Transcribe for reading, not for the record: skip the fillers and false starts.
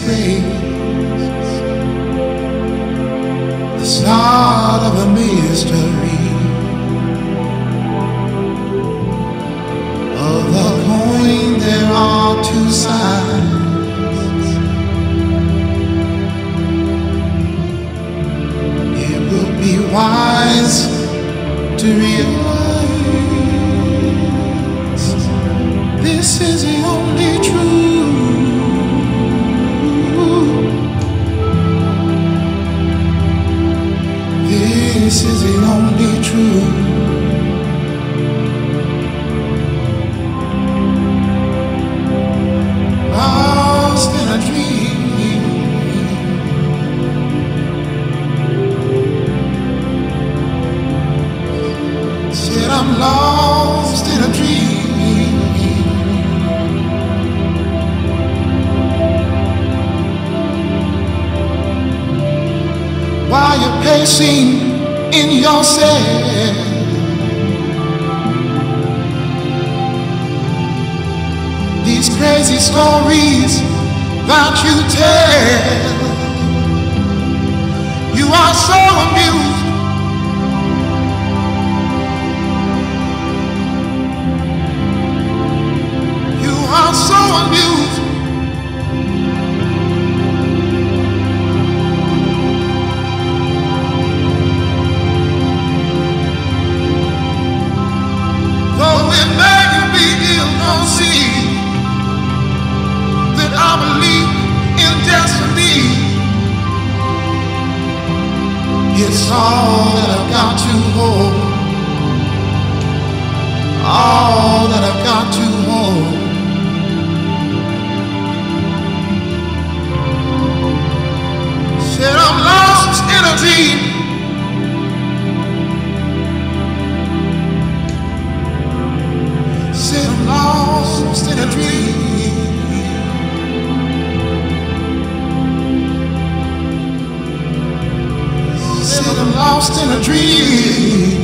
grace, the start of a mystery, of the coin there are two sides. It will be wise to realize this is the only truth. This is the only truth. Lost in a dream, said I'm lost in a dream. While you're pacing in your cell, these crazy stories that you tell, you are so amused. You are so amused. Though it may be ill conceived that I believe in destiny, it's all that I've got to hold, all that I've got to hold. Said I'm lost in a dream. Said I'm lost in a dream. Said I'm lost in a dream.